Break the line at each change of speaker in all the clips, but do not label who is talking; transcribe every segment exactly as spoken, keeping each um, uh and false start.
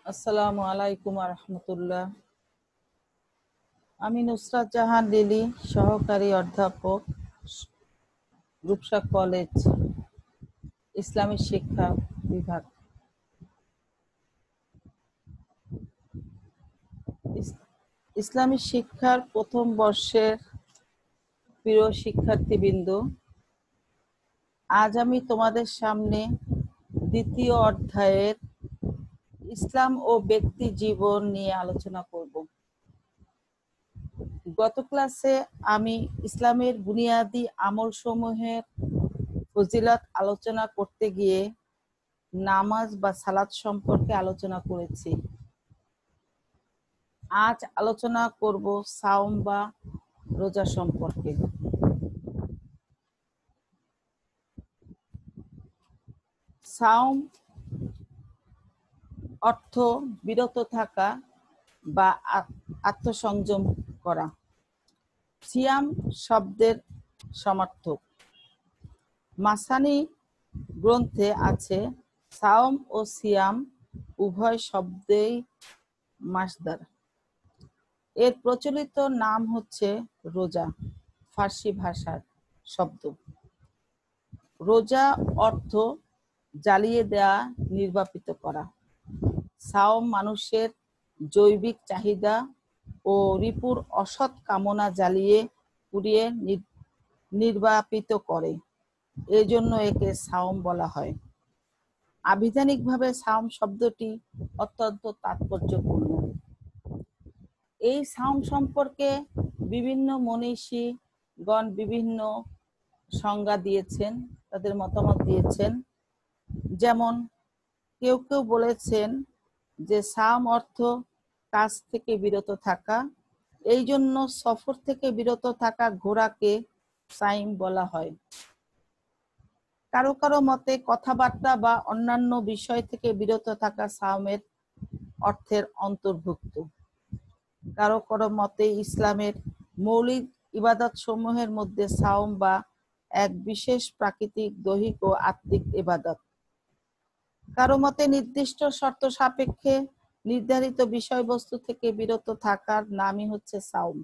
আসসালামু আলাইকুম ওয়া রাহমাতুল্লাহ। আমি নুসরাত জাহান লিলি, সহকারী অধ্যাপক, রূপসা কলেজ, ইসলামী শিক্ষা বিভাগ। ইসলামী শিক্ষার প্রথম বর্ষের প্রিয় শিক্ষার্থীবৃন্দ, আজ আমি তোমাদের সামনে দ্বিতীয় অধ্যায়ের ইসলাম ও ব্যক্তি জীবন নিয়ে আলোচনা করব। গত ক্লাসে আমি ইসলামের বুনিয়াদী আমলসমূহের ফজিলত আলোচনা করতে গিয়ে নামাজ বা সালাত সম্পর্কে আলোচনা করেছি। আজ আলোচনা করব সাওম বা রোজা সম্পর্কে। সাওম অর্থ বিরত থাকা বা আত্মসংযম করা। সিয়াম শব্দের সমার্থক। মাসানি গ্রন্থে আছে সাওম ও সিয়াম উভয় শব্দেই মাসদার। এর প্রচলিত নাম হচ্ছে রোজা, ফার্সি ভাষার শব্দ। রোজা অর্থ জ্বালিয়ে দেয়া, নির্বাপিত করা। সাওম মানুষের জৈবিক চাহিদা ও রিপুর অসৎ কামনা জ্বালিয়ে পুড়িয়ে নির্বাপিত করে, এজন্য একে সাওম বলা হয়। আবিধানিকভাবে সাওম শব্দটি অত্যন্ত তাৎপর্যপূর্ণ। এই সাওম সম্পর্কে বিভিন্ন মনীষীগণ বিভিন্ন সংজ্ঞা দিয়েছেন, তাদের মতামত দিয়েছেন। যেমন কেউ কেউ বলেছেন যে সাওম অর্থ কাজ থেকে বিরত থাকা, এই জন্য সফর থেকে বিরত থাকা ঘোড়াকে সাইম বলা হয়। কারো কারো মতে কথাবার্তা বা অন্যান্য বিষয় থেকে বিরত থাকা সাওমের অর্থের অন্তর্ভুক্ত। কারো কারো মতে ইসলামের মৌলিক ইবাদত সমূহের মধ্যে সাওম বা এক বিশেষ প্রাকৃতিক, দৈহিক ও আত্মিক ইবাদত। কারো মতে নির্দিষ্ট শর্ত সাপেক্ষে নির্ধারিত বিষয়বস্তু থেকে বিরত থাকার নামই হচ্ছে সাওম।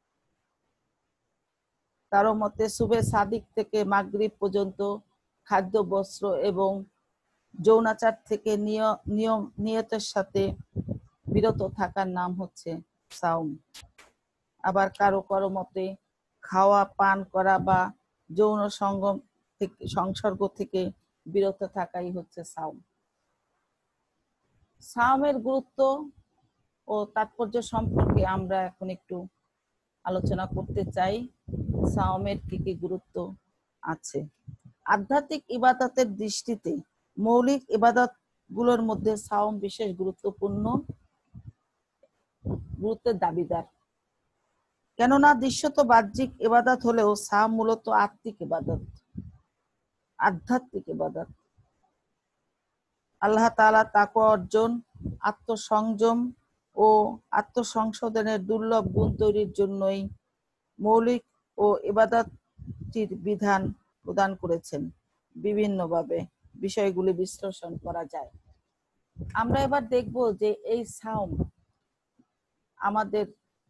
কারো মতে সুবে সাদিক থেকে মাগরিব পর্যন্ত খাদ্য, বস্ত্র এবং যৌনাচার থেকে নিয়ম নিয়তের সাথে বিরত থাকার নাম হচ্ছে সাওম। আবার কারো কারো মতে খাওয়া, পান করা বা যৌন সঙ্গম থেকে সংসর্গ থেকে বিরত থাকাই হচ্ছে সাওম। সাওমের গুরুত্ব ও তাৎপর্য সম্পর্কে আমরা এখন একটু আলোচনা করতে চাই। সাওমের কি কি গুরুত্ব আছে? আধ্যাত্মিক ইবাদতের দৃষ্টিতে মৌলিক ইবাদত গুলোর মধ্যে সাওম বিশেষ গুরুত্বপূর্ণ গুরুত্বের দাবিদার। কেননা দৃশ্যত বাহ্যিক ইবাদত হলেও সাওম মূলত আত্মিক ইবাদত, আধ্যাত্মিক ইবাদত। আল্লাহ তাআলা তাকওয়া অর্জন, আত্মসংযম ও আত্মসংশোধনের দুর্লভ গুণ তৈরির জন্যই মৌলিক ও ইবাদতটির বিধান প্রদান করেছেন। বিভিন্নভাবে বিষয়গুলি বিশ্লেষণ করা যায়। আমরা এবার দেখব যে এই সাওম আমাদের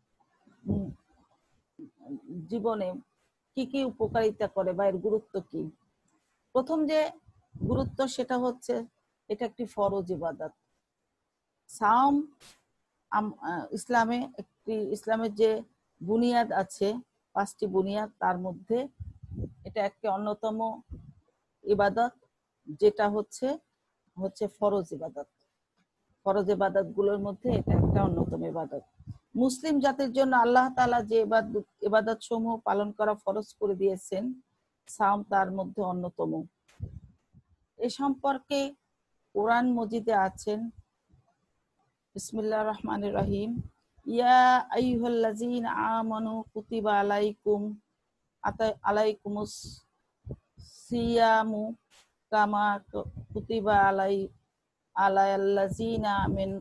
জীবনে কি কি উপকারিতা করে বা এর গুরুত্ব কি। প্রথম যে গুরুত্ব সেটা হচ্ছে এটা একটি ফরজ ইবাদত। সাওম ইসলামে একটি ইসলামের যে বুনিয়াদ আছে, পাঁচটি বুনিয়াদ, তার মধ্যে এটা একটি অন্যতম ইবাদত, যেটা হচ্ছে হচ্ছে ফরজ ইবাদত। ফরজ ইবাদত গুলোর মধ্যে এটা একটা অন্যতম ইবাদত। মুসলিম জাতির জন্য আল্লাহ তাআলা যে ইবাদত সমূহ পালন করা ফরজ করে দিয়েছেন, সাওম তার মধ্যে অন্যতম। এ সম্পর্কে কোরআন মজিদে আছেন, বিসমিল্লাহির রহমানির রহিম, ইয়া আইয়ুহাল্লাযীনা আমানু কুতিবা আলাইকুম আলাইকুমুস সিয়ামু কামা কুতিবা আলাই আলাল্লাযীনা মিন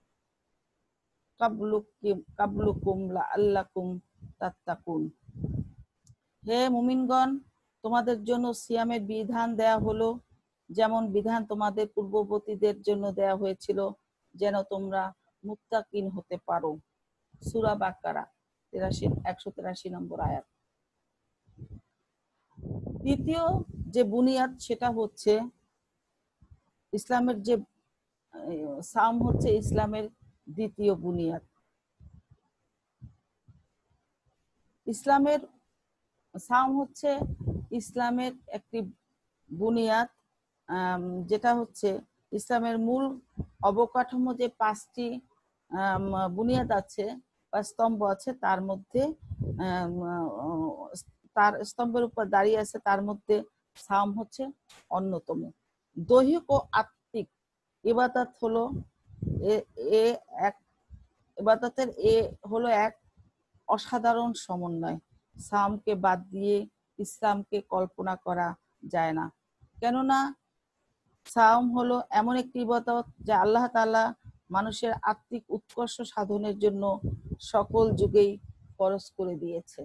কাবলুকুম কাবলুকুম লাআল্লাকুম তাত্তাকুন। হে মুমিনগণ, তোমাদের জন্য সিয়ামের বিধান দেয়া হলো, যেমন বিধান তোমাদের পূর্ববর্তীদের জন্য দেয়া হয়েছিল, যেন তোমরা মুত্তাকিন হতে পারো। সূরা বাকারা তেরাশি একশো তেরাশি নম্বর আয়াত। দ্বিতীয় যে বুনিয়াদ সেটা হচ্ছে ইসলামের যে সাওম হচ্ছে ইসলামের দ্বিতীয় বুনিয়াদ। ইসলামের সাওম হচ্ছে ইসলামের একটি বুনিয়াদ, যেটা হচ্ছে ইসলামের মূল অবকাঠামো যে পাঁচটি বুনিয়াদ আছে বা স্তম্ভ আছে তার মধ্যে তার স্তম্ভের উপর দাঁড়িয়ে আছে, তার মধ্যে সাওম হচ্ছে অন্যতম। দৈহিক ও আত্মিক ইবাদত হলো এ এক ইবাদতের এ হলো এক অসাধারণ সমন্বয়। সাওমকে বাদ দিয়ে ইসলামকে কল্পনা করা যায় না, কেননা সাওম হলো এমন একটি ইবাদত যা আল্লাহ তাআলা মানুষের আত্মিক উৎকর্ষ সাধনের জন্য সকল যুগেই ফরজ করে দিয়েছেন।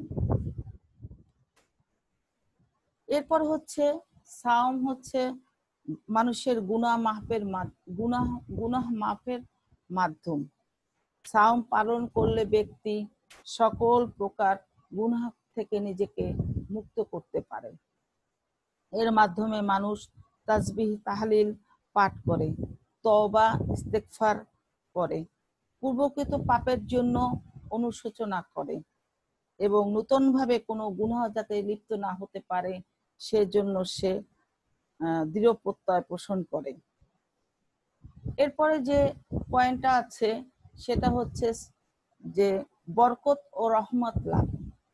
এরপর হচ্ছে সাওম হচ্ছে মানুষের গুনাহ মাফের গুনাহ গুনাহ মাফের মাধ্যম। সাওম পালন করলে ব্যক্তি সকল প্রকার গুনাহ থেকে নিজেকে মুক্ত করতে পারে। এর মাধ্যমে মানুষ তাসবিহ তাহলিল পাঠ করে, তওবা ইস্তেগফার করে, পূর্বকৃত পাপের জন্য অনুশোচনা করে এবং নতুনভাবে কোনো গুনাহ যাতে লিপ্ত না হতে পারে সেজন্য সে দৃঢ় প্রত্যয় পোষণ করে। এরপরে যে পয়েন্টটা আছে সেটা হচ্ছে যে বরকত ও রহমত লাভ।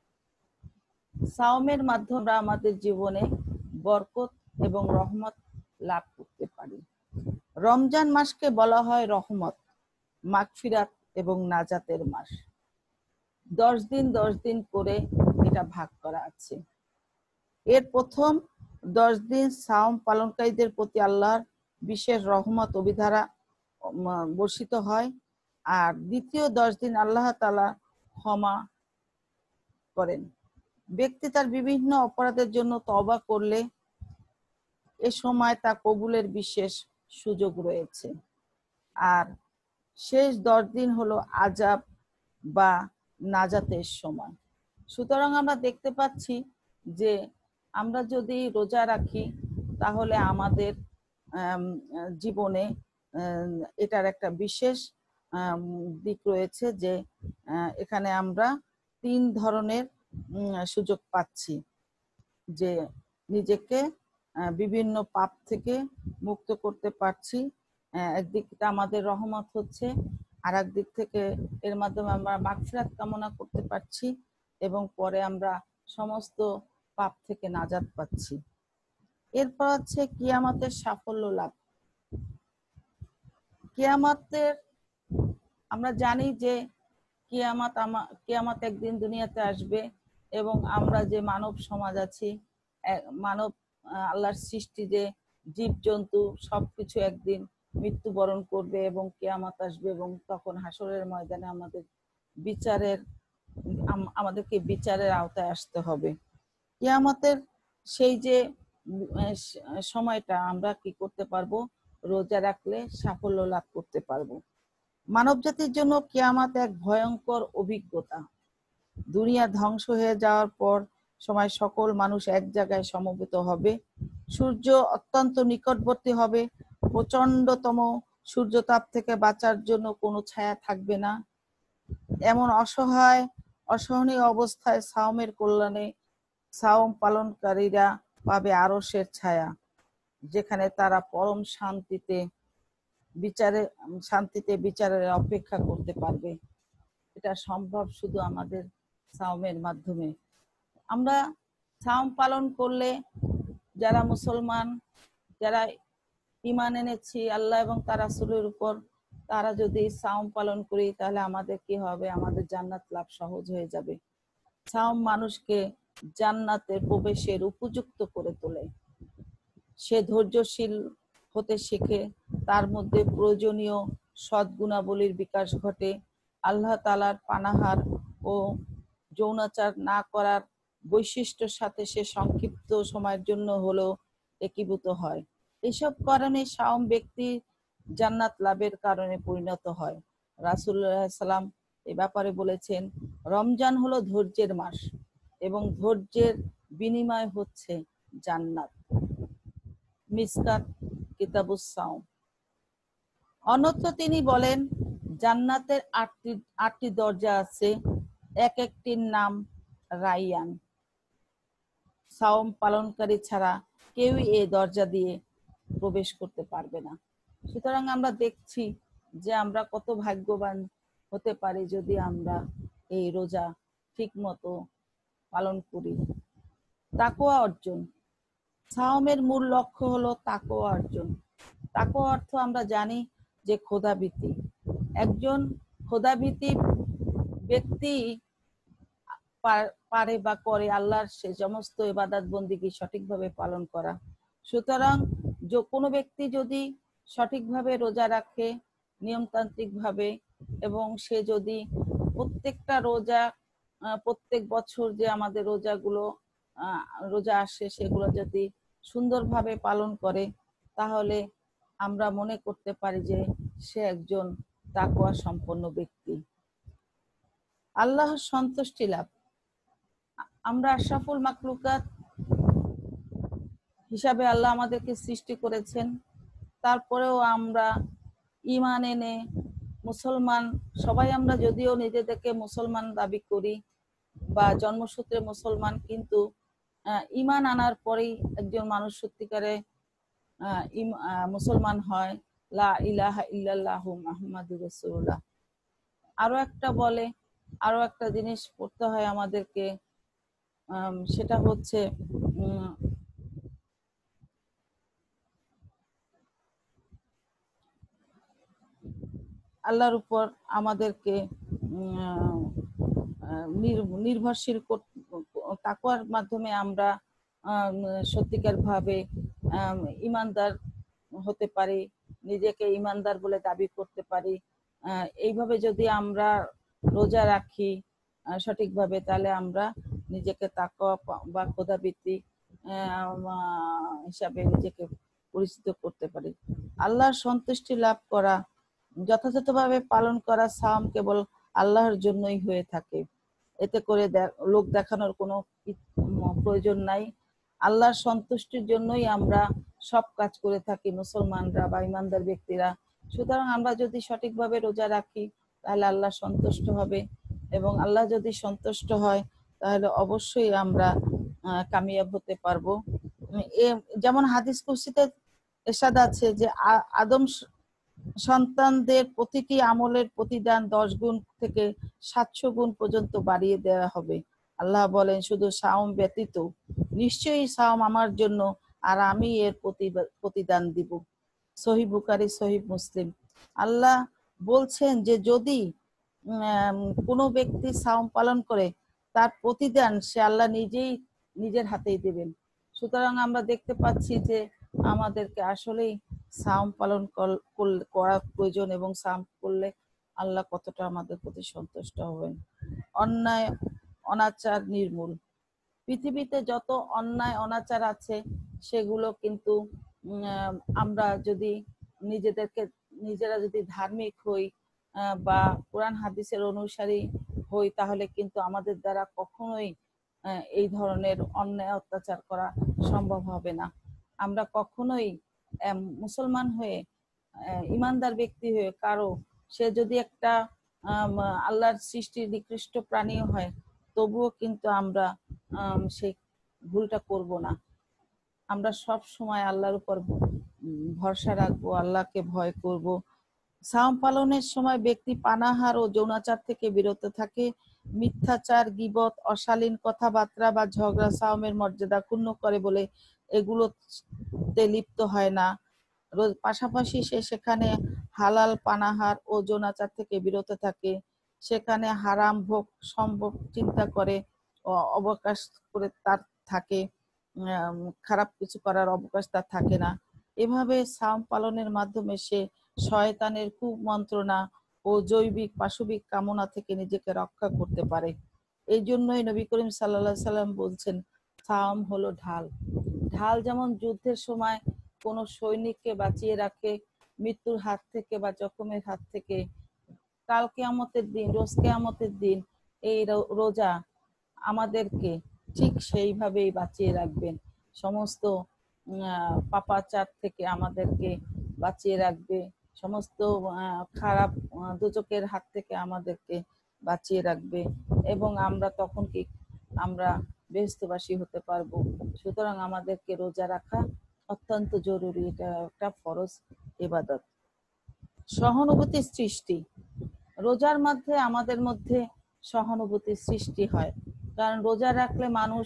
সাওমের মাধ্যমে আমরা আমাদের জীবনে বরকত এবং রহমত লাভ করতে পারি। রমজান মাসকে বলা হয় রহমত, মাগফিরাত এবং নাজাতের মাস। দশ দিন দশ দিন করে এটা ভাগ করা আছে। এর প্রথম দশ দিন সাওম পালনকারীদের প্রতি আল্লাহর বিশেষ রহমত অভিধারা বর্ষিত হয়, আর দ্বিতীয় দশ দিন আল্লাহ তাআলা ক্ষমা করেন। ব্যক্তি তার বিভিন্ন অপরাধের জন্য তওবা করলে এ সময় তা কবুলের বিশেষ সুযোগ রয়েছে। আর শেষ দশ দিন হলো আযাব বা নাজাতের সময়। সুতরাং আমরা দেখতে পাচ্ছি যে আমরা যদি রোজা রাখি তাহলে আমাদের জীবনে এটার একটা বিশেষ দিক রয়েছে যে এখানে আমরা তিন ধরনের সুযোগ পাচ্ছি, যে নিজেকে বিভিন্ন পাপ থেকে মুক্ত করতে পারছি। একদিকটা আমাদের রহমত হচ্ছে, আর এক দিক থেকে এর মাধ্যমে আমরা মাগফিরাত কামনা করতে পারছি এবং পরে আমরা সমস্ত পাপ থেকে নাজাত পাচ্ছি। এরপর হচ্ছে কিয়ামতের সাফল্য লাভ। কিয়ামতের আমরা জানি যে কিয়ামত আমা কিয়ামত একদিন দুনিয়াতে আসবে এবং আমরা যে মানব সমাজ আছি, মানব আল্লাহর সৃষ্টি যে জীব জন্তু সবকিছু একদিন মৃত্যুবরণ করবে এবং কিয়ামত আসবে এবং তখন হাসরের ময়দানে আমাদের বিচারের আমাদেরকে বিচারের আওতায় আসতে হবে। কিয়ামতের সেই যে সময়টা আমরা কি করতে পারবো, রোজা রাখলে সাফল্য লাভ করতে পারবো। মানব জাতির জন্য কিয়ামত এক ভয়ঙ্কর অভিজ্ঞতা। দুনিয়া ধ্বংস হয়ে যাওয়ার পর সময় সকল মানুষ এক জায়গায় সমবেত হবে, সূর্য অত্যন্ত নিকটবর্তী হবে, প্রচন্ডতম সূর্যতাপ থেকে বাঁচার জন্য কোনো ছায়া থাকবে না। এমন অসহায় অসহনীয় অবস্থায় সাওমের কল্যাণে সাওম পালনকারীরা পাবে আরশের ছায়া, যেখানে তারা পরম শান্তিতে বিচারে শান্তিতে বিচারের অপেক্ষা করতে পারবে। এটা সম্ভব শুধু আমাদের সাওমের মাধ্যমে। আমরা সাওম পালন করলে যারা মুসলমান, যারা ঈমান এনেছি আল্লাহ এবং তার রাসূলের উপর, তারা যদি সাওম পালন করি তাহলে আমাদের কি হবে, আমাদের জান্নাত লাভ সহজ হয়ে যাবে। সাওম মানুষকে জান্নাতে প্রবেশের উপযুক্ত করে তোলে। সে ধৈর্যশীল হতে শেখে, তার মধ্যে প্রয়োজনীয় সদ্গুণাবলীর বিকাশ ঘটে, আল্লাহ তাআলার পানাহার ও যৌনাচার না করার বৈশিষ্ট্যের সাথে সে সংক্ষিপ্ত সময়ের জন্য হলেও একীভূত হয়। এসব কারণে সাওম ব্যক্তি জান্নাত লাভের কারণে পরিণত হয়। রাসূলুল্লাহ সাল্লাম এ ব্যাপারে বলেছেন, রমজান হলো ধৈর্যের মাস এবং ধৈর্যের বিনিময় হচ্ছে জান্নাত। মিসকাত কিতাবুস সাওম। অন্যত্র তিনি বলেন, জান্নাতের আটটি আটটি দরজা আছে, এক একটির নাম রাইয়ান। সাওম পালনকারী ছাড়া কেউই এই দরজা দিয়ে প্রবেশ করতে পারবে না। সুতরাং আমরা দেখছি যে আমরা কত ভাগ্যবান হতে পারি যদি আমরা এই রোজা ঠিক মতো পালন করি। তাকওয়া অর্জন। সাওমের মূল লক্ষ্য হলো তাকওয়া অর্জন। তাকওয়া অর্থ আমরা জানি যে খোদাভীতি। একজন খোদাভীতি ব্যক্তি পারে বা করে আল্লাহর সে সমস্ত ইবাদত বন্দিগি সঠিকভাবে পালন করা। সুতরাং যে কোনো ব্যক্তি যদি সঠিকভাবে রোজা রাখে, নিয়মতান্ত্রিকভাবে, এবং সে যদি প্রত্যেকটা রোজা প্রত্যেক বছর যে আমাদের রোজাগুলো রোজা আসে সেগুলো যদি সুন্দরভাবে পালন করে, তাহলে আমরা মনে করতে পারি যে সে একজন তাকওয়া সম্পন্ন ব্যক্তি। আল্লাহর সন্তুষ্টি লাভ। আমরা আশরাফুল মাখলুকাত হিসাবে আল্লাহ আমাদেরকে সৃষ্টি করেছেন, তারপরেও আমরা ঈমান এনে মুসলমান সবাই আমরা যদিও নিজেদেরকে মুসলমান দাবি করি বা জন্মসূত্রে মুসলমান, কিন্তু ঈমান আনার পরেই একজন মানুষ সত্যিকারে মুসলমান হয়। লা ইলাহা ইল্লাল্লাহু মুহাম্মাদুর রাসূলুল্লাহ। আরো একটা বলে আরো একটা জিনিস পড়তে হয় আমাদেরকে, সেটা হচ্ছে আল্লাহর উপর আমাদেরকে নির্ভরশীল। তাকওয়ার মাধ্যমে আমরা সত্যিকার ভাবে ইমানদার হতে পারি, নিজেকে ইমানদার বলে দাবি করতে পারি। এইভাবে যদি আমরা রোজা রাখি সঠিকভাবে, তাহলে আমরা নিজেকে তাকওয়া বা খোদাভীতি হিসাবে নিজেকে পরিচিত করতে পারি। আল্লাহর সন্তুষ্টি লাভ করা। যথাযথভাবে পালন করা সাওম কেবল আল্লাহর জন্যই হয়ে থাকে, এতে করে লোক দেখানোর কোনো প্রয়োজন নাই। আল্লাহর সন্তুষ্টির জন্যই আমরা সব কাজ করে থাকি মুসলমানরা বা ইমানদার ব্যক্তিরা। সুতরাং আমরা যদি সঠিকভাবে রোজা রাখি তাহলে আল্লাহ সন্তুষ্ট হবে, এবং আল্লাহ যদি সন্তুষ্ট হয় তাহলে অবশ্যই আমরা কামিয়াব হতে পারবো। যেমন হাদিস কুরসিতে ইরশাদ আছে যে আদম সন্তানদের প্রতিটি আমলের প্রতিদান দশ গুণ থেকে সাতশো গুণ পর্যন্ত বাড়িয়ে দেওয়া হবে। আল্লাহ বলেন, শুধু সাওম ব্যতীত নিশ্চয়ই সাওম আমার জন্য, আর আমি এর প্রতিদান দিব। সহিহ বুখারী, সহিহ মুসলিম। আল্লাহ বলছেন যে যদি কোনো ব্যক্তি সাওম পালন করে, তার প্রতিদান সে আল্লাহ নিজেই নিজের হাতেই দেবেন। সুতরাং আমরা দেখতে পাচ্ছি যে আমাদেরকে আসলেই সাওম পালন করা প্রয়োজন, এবং সাওম করলে আল্লাহ কতটা আমাদের প্রতি সন্তুষ্ট হবেন। অন্যায় অনাচার নির্মূল। পৃথিবীতে যত অন্যায় অনাচার আছে সেগুলো কিন্তু আমরা যদি নিজেদেরকে নিজেরা যদি ধার্মিক হই বা কোরআন হাদিসের অনুসারী হই, তাহলে কিন্তু আমাদের দ্বারা কখনোই এই ধরনের অন্যায় অত্যাচার করা সম্ভব হবে না। আমরা কখনোই মুসলমান হয়ে ইমানদার ব্যক্তি হয়ে কারো, সে যদি একটা আল্লাহর সৃষ্টির নিকৃষ্ট প্রাণীও হয়, তবুও কিন্তু আমরা সেই ভুলটা করব না। আমরা সব সময় আল্লাহর উপর ভরসা রাখবো, আল্লাহকে ভয় করব। সাওম পালনের সময় ব্যক্তি পানাহার ও যৌনাচার থেকে বিরত থাকে। মিথ্যাচার, গীবত, অশালীন কথাবার্তা বা ঝগড়া সাওমের মর্যাদা ক্ষুণ্ণ করে বলে এগুলোতে লিপ্ত হয় না। পাশাপাশি সে সেখানে হালাল পানাহার ও যৌনাচার থেকে বিরত থাকে, সেখানে হারাম ভোগ সম্ভব চিন্তা করে অবকাশ করে তার থাকে, খারাপ কিছু করার অবকাশ তার থাকে না। এভাবে সাওম পালনের মাধ্যমে সে শয়তানের কুমন্ত্রণা ও জৈবিক পাশবিক কামনা থেকে নিজেকে রক্ষা করতে পারে। এই জন্যই নবী করিম সাল্লাল্লাহু আলাইহি সাল্লাম বলছেন, সাওম হলো ঢাল। ঢাল যেমন যুদ্ধের সময় কোন সৈনিককে বাঁচিয়ে রাখে, মৃত্যুর হাত থেকে বা জখমের হাত থেকে কাল কিয়ামতের দিন, রোজ কিয়ামতের দিন এই রোজা আমাদেরকে ঠিক সেইভাবেই বাঁচিয়ে রাখবেন। সমস্ত পাপাচার থেকে আমাদেরকে বাঁচিয়ে রাখবে, সমস্ত খারাপ দোজখের হাত থেকে আমাদেরকে বাঁচিয়ে রাখবে, এবং আমরা তখন কি আমরা বেহেশতবাসী হতে পারবো। সুতরাং আমাদেরকে রোজা রাখা অত্যন্ত জরুরি, এটা একটা ফরজ ইবাদত। সহানুভূতির সৃষ্টি, রোজার মধ্যে আমাদের মধ্যে সহানুভূতির সৃষ্টি হয়, কারণ রোজা রাখলে মানুষ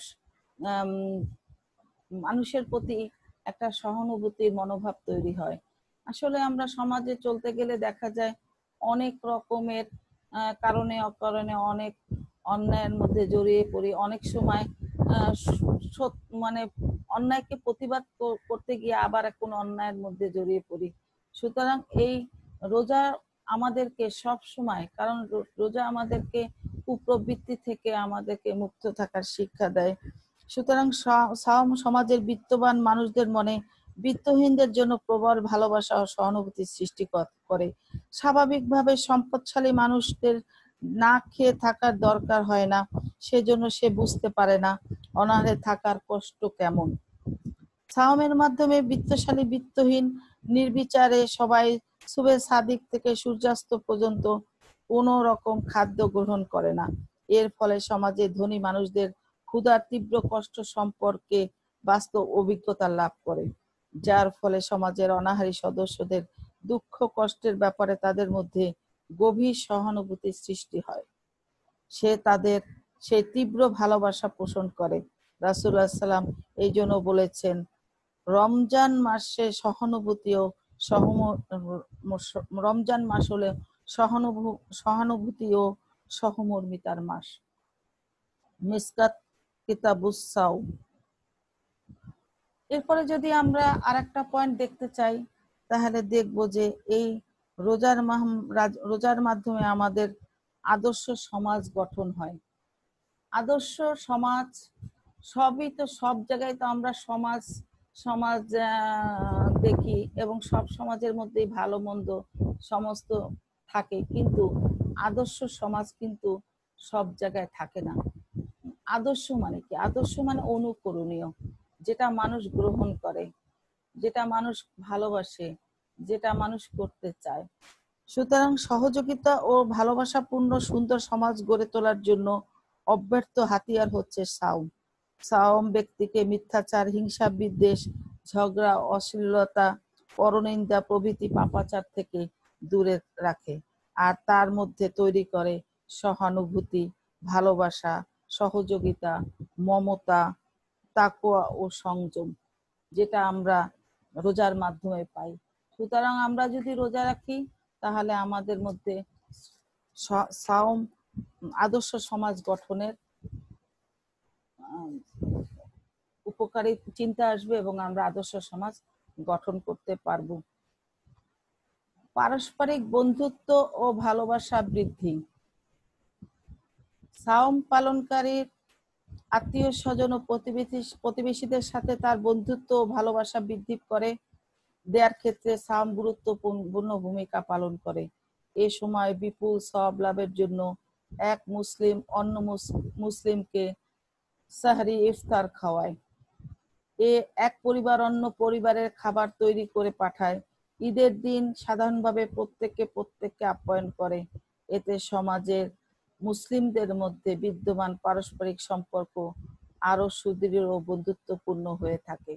মানুষের প্রতি একটা সহানুভূতির মনোভাব তৈরি হয়। আসলে আমরা সমাজে চলতে গেলে দেখা যায় অনেক রকমের কারণে অকারণে অনেক অন্যায়ের মধ্যে জড়িয়ে পড়ি, অনেক সময় মানে অন্যায়কে প্রতিবাদ করতে গিয়ে আবার কোন অন্যায়ের মধ্যে জড়িয়ে পড়ি। সুতরাং এই রোজা আমাদেরকে সব সময়, কারণ রোজা আমাদেরকে কুপ্রবৃত্তি থেকে আমাদেরকে মুক্ত থাকার শিক্ষা দেয়। সুতরাং সমাজের বিত্তবান মানুষদের মনে বিত্তহীনদের জন্য প্রবল ভালোবাসা ও সহানুভূতির সৃষ্টি করে। স্বাভাবিকভাবে সম্পদশালী মানুষদের না খেয়ে থাকার দরকার হয় না, সেজন্য সে বুঝতে পারে না অনাহারে থাকার কষ্ট কেমন। সাওমের মাধ্যমে বিত্তশালী বিত্তহীন নির্বিচারে সবাই সুবে সাদিক থেকে সূর্যাস্ত পর্যন্ত কোনো রকম খাদ্য গ্রহণ করে না। এর ফলে সমাজে ধনী মানুষদের ক্ষুধার তীব্র কষ্ট সম্পর্কে বাস্তব অভিজ্ঞতা লাভ করে, যার ফলে সমাজের অনাহারী সদস্যদের দুঃখ কষ্টের ব্যাপারে তাদের মধ্যে গভীর সহানুভূতির সৃষ্টি হয়। সে তাদের সেই তীব্র ভালোবাসা পোষণ করে। রাসূলুল্লাহ সাল্লাল্লাহু আলাইহি ওয়াসাল্লাম এই জন্য বলেছেন, রমজান মাসে সহানুভূতি ও সহম রমজান মাস হলে সহানুভূতি ও সহমর্মিতার মাস। মিসকাত কিতাবুস সাওম। এরপরে যদি আমরা আর একটা পয়েন্ট দেখতে চাই, তাহলে দেখব যে এই রোজার রোজার মাধ্যমে আমাদের আদর্শ সমাজ গঠন হয়। আদর্শ সমাজ সবই তো, সব জায়গায় তো আমরা সমাজ সমাজ দেখি, এবং সব সমাজের মধ্যেই ভালো মন্দ সমস্ত থাকে, কিন্তু আদর্শ সমাজ কিন্তু সব জায়গায় থাকে না। আদর্শ মানে কি? আদর্শ মানে অনুকরণীয়, যেটা মানুষ গ্রহণ করে, যেটা মানুষ ভালোবাসে, যেটা মানুষ করতে চায়। সুতরাং সহযোগিতা ও ভালোবাসাপূর্ণ সুন্দর সমাজ গড়ে তোলার জন্য অব্যর্থ হাতিয়ার হচ্ছে সাওম। সাওম ব্যক্তিকে মিথ্যাচার, হিংসা, বিদ্বেষ, ঝগড়া, অশ্লীলতা, পরনিন্দা প্রভৃতি পাপাচার থেকে দূরে রাখে, আর তার মধ্যে তৈরি করে সহানুভূতি, ভালোবাসা, সহযোগিতা, মমতা, তাকওয়া ও সংযম, যেটা আমরা রোজার মাধ্যমে পাই। সুতরাং আমরা যদি রোজা রাখি, তাহলে আমাদের মধ্যে সাওম আদর্শ সমাজ গঠনের উপকারী চিন্তা আসবে, এবং আমরা আদর্শ সমাজ গঠন করতে পারব। পারস্পরিক বন্ধুত্ব ও ভালোবাসা বৃদ্ধি। সাওম পালনকারীর আত্মীয় স্বজন ও প্রতিবেশী প্রতিবেশীদের সাথে তার বন্ধুত্ব ও ভালোবাসা বৃদ্ধি করে দেওয়ার ক্ষেত্রে সাওম গুরুত্বপূর্ণ ভূমিকা পালন করে। এ সময় বিপুল সওয়াব লাভের জন্য এক মুসলিম অন্য মুসলিমকে সাহরি ইফতার খাওয়ায়। এ এক পরিবার অন্য পরিবারের খাবার তৈরি করে পাঠায়। ঈদের দিন সাধারণভাবে প্রত্যেককে প্রত্যেককে আপ্যায়ন করে। এতে সমাজের মুসলিমদের মধ্যে বিদ্যমান পারস্পরিক সম্পর্ক আরো সুদৃঢ় ও বন্ধুত্বপূর্ণ হয়ে থাকে।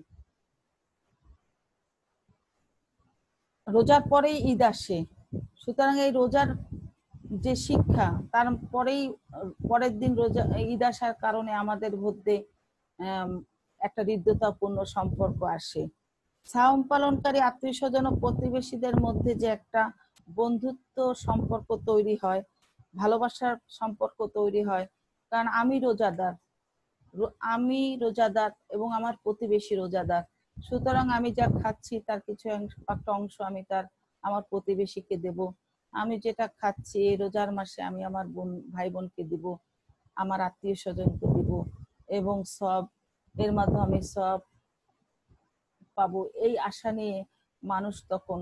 রোজার পরেই ঈদ আসে, সুতরাং এই রোজার যে শিক্ষা, তার পরেই পরের দিন রোজা ঈদ আসার কারণে আমাদের মধ্যে একটা হৃদ্যতাপূর্ণ সম্পর্ক আসে। সাওম পালনকারী আত্মীয় স্বজন ও প্রতিবেশীদের মধ্যে যে একটা বন্ধুত্ব সম্পর্ক তৈরি হয়, ভালোবাসার সম্পর্ক তৈরি হয়, কারণ আমি রোজাদার আমি রোজাদার এবং আমার প্রতিবেশী রোজাদার, সুতরাং আমি যা খাচ্ছি তার কিছু একটা অংশ আমি তার আমার প্রতিবেশীকে দেব। আমি যেটা খাচ্ছি এই রোজার মাসে আমি আমার বোন ভাই বোনকে দিব, আমার আত্মীয় স্বজনকে দিব, এবং সব এর মাধ্যমে আমি সব পাবো, এই আশা নিয়ে মানুষ তখন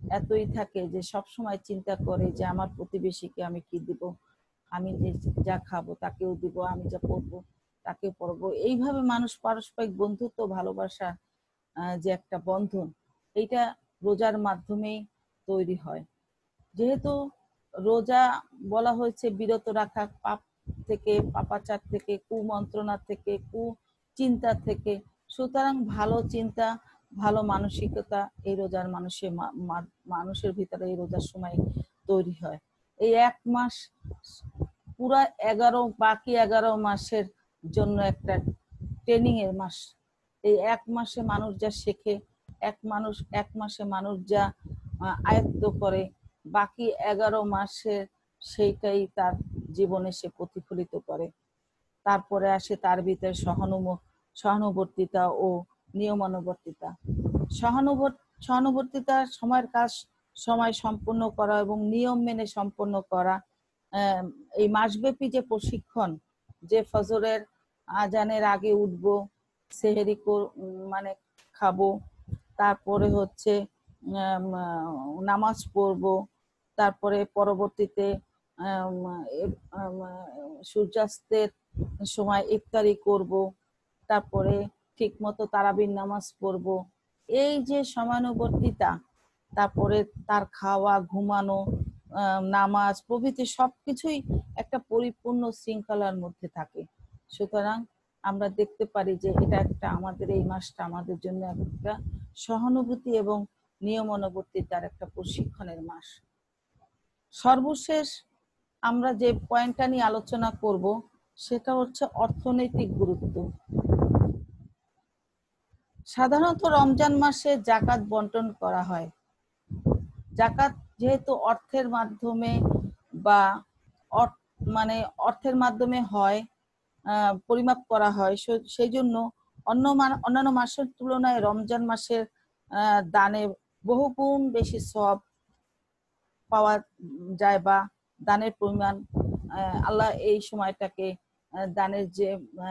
এতই থাকে যে সব সময় চিন্তা করে যে আমার প্রতিবেশীকে আমি কি দিব, আমি যে যা খাবো তাকেও দিব, আমি যা পরবো তাকেও পরবো। এইভাবে মানুষ পারস্পরিক বন্ধুত্ব ভালোবাসা যে একটা বন্ধন, এইটা রোজার মাধ্যমেই তৈরি হয়। যেহেতু রোজা বলা হয়েছে বিরত রাখা পাপ থেকে, পাপাচার থেকে, কুমন্ত্রণা থেকে, কুচিন্তা থেকে, সুতরাং ভালো চিন্তা ভালো মানসিকতা এই রোজার মানুষের মানুষের ভিতরে এই রোজার সময় তৈরি হয়। এই এক মাস পুরা এগারো বাকি এগারো মাসের জন্য একটা ট্রেনিং এর মাস। এই এক মাসে মানুষ যা শেখে, এক মানুষ এক মাসে মানুষ যা আয়ত্ত করে, বাকি এগারো মাসে সেইটাই তার জীবনে সে প্রতিফলিত করে। তারপরে আসে তার ভিতরে সহানুভ সহানুবর্তিতা ও নিয়মানুবর্তিতা। সহানুবর্ত সহানুবর্তিতা সময়ের কাজ সময় সম্পন্ন করা এবং নিয়ম মেনে সম্পন্ন করা। এই মাসব্যাপী যে প্রশিক্ষণ, যে ফজরের আজানের আগে উঠবো, সেহেরি মানে খাবো, তারপরে হচ্ছে নামাজ পড়বো, তারপরে পরবর্তীতে সূর্যাস্তের সময় ইফতারি করব, তারপরে ঠিক মতো তারাবির নামাজ পড়ব। এই যে সমানুবর্তিতা, তারপরে তার খাওয়া, ঘুমানো, নামাজ প্রভৃতি সবকিছুই একটা পরিপূর্ণ শৃঙ্খলার মধ্যে থাকে। সুতরাং আমরা দেখতে পারি যে এটা একটা আমাদের এই মাসটা আমাদের জন্য একটা সহানুভূতি এবং নিয়মানুবর্তিতার একটা প্রশিক্ষণের মাস। সর্বশেষ আমরা যে পয়েন্টটা নিয়ে আলোচনা করব সেটা হচ্ছে অর্থনৈতিক গুরুত্ব। সাধারণত রমজান মাসে যাকাত বন্টন করা হয়। যাকাত যেহেতু অর্থের মাধ্যমে বা মানে অর্থের মাধ্যমে হয়, পরিমাপ করা হয়, সেই জন্য অন্য অন্যান্য মাসের তুলনায় রমজান মাসের দানে বহুগুণ বেশি সওয়াব পাওয়া যায় বা দানের পরিমাণ আল্লাহ এই সময়টাকে দানের যে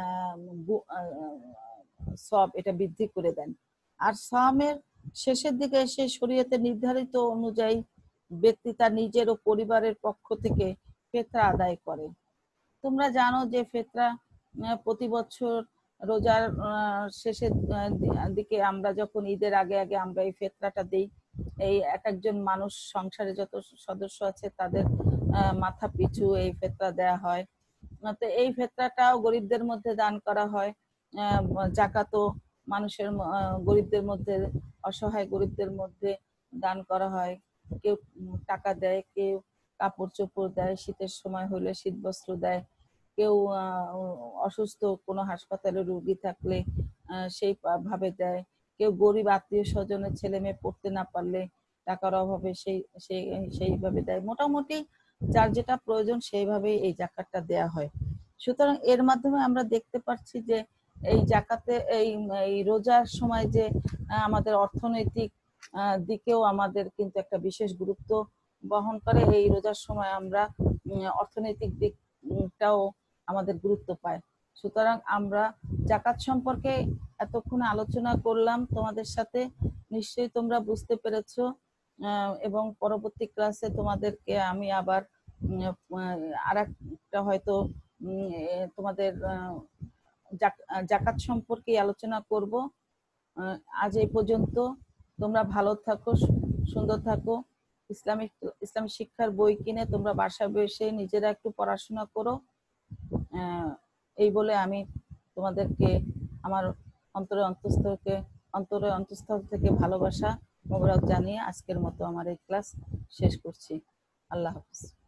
সওয়াব এটা বৃদ্ধি করে দেন। আর সাওমের শেষের দিকে এসে শরীয়তে নির্ধারিত অনুযায়ী ব্যক্তি তার নিজের ও পরিবারের পক্ষ থেকে ফিতরা আদায় করে। তোমরা জানো যে ফিতরা প্রতি বছর রোজার শেষের দিকে আমরা যখন ঈদের আগে আগে আমরা এই ফিতরাটা দেই। এই এক একজন মানুষ সংসারে যত সদস্য আছে তাদের মাথা পিছু এই ফিতরা দেয়া হয়। তো এই ফিতরাটাও গরিবদের মধ্যে দান করা হয়। যাকাতও মানুষের গরিবদের মধ্যে, অসহায় গরিবদের মধ্যে দান করা হয়। কেউ টাকা দেয়, কেউ কাপড় চোপড় দেয়, শীতের সময় হলে শীত বস্ত্র দেয়, কেউ অসুস্থ কোনো হাসপাতালে রোগী থাকলে সেই ভাবে দেয়, কেউ গরিব আত্মীয় স্বজনের ছেলে মেয়ে পড়তে না পারলে টাকার অভাবে সেই সেই সেইভাবে দেয়। মোটামুটি যার যেটা প্রয়োজন সেইভাবেই এই যাকাতটা দেয়া হয়। সুতরাং এর মাধ্যমে আমরা দেখতে পাচ্ছি যে এই যাকাতে এই এই রোজার সময় যে আমাদের অর্থনৈতিক দিকেও আমাদের কিন্তু একটা বিশেষ গুরুত্ব বহন করে। এই রোজার সময় আমরা অর্থনৈতিক দিকটাও আমাদের গুরুত্ব পায়। সুতরাং আমরা যাকাত সম্পর্কে এতক্ষণ আলোচনা করলাম তোমাদের সাথে, নিশ্চয়ই তোমরা বুঝতে পেরেছো। এবং পরবর্তী ক্লাসে তোমাদেরকে আমি আবার আর একটা হয়তো তোমাদের যাকাত সম্পর্কে আলোচনা করব। আজ এই পর্যন্ত। তোমরা ভালো থাকো, সুন্দর থাকো। ইসলামিক ইসলামিক শিক্ষার বই কিনে তোমরা বাসায় বসে নিজেরা একটু পড়াশোনা করো। এই বলে আমি তোমাদেরকে আমার অন্তরে অন্তঃস্থলকে অন্তরে অন্তঃস্থল থেকে ভালোবাসা মোবারক জানিয়ে আজকের মতো আমার এই ক্লাস শেষ করছি। আল্লাহ হাফেজ।